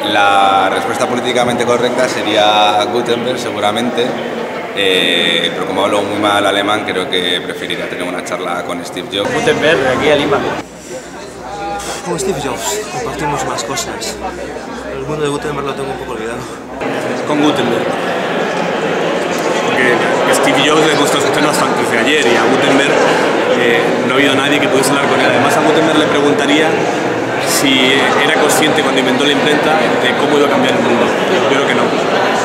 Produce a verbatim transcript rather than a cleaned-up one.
La respuesta políticamente correcta sería Gutenberg, seguramente, eh, pero como hablo muy mal alemán, creo que preferiría tener una charla con Steve Jobs. Gutenberg, de aquí a Lima. Con Steve Jobs compartimos más cosas. El mundo de Gutenberg lo tengo un poco olvidado. Con Gutenberg. Porque a Steve Jobs le gustó sus temas antes de ayer y a Gutenberg eh, no ha habido nadie que pudiese hablar con él. Además, a Gutenberg le preguntaría si era consciente cuando inventó la imprenta de cómo iba a cambiar el mundo. Yo creo que no.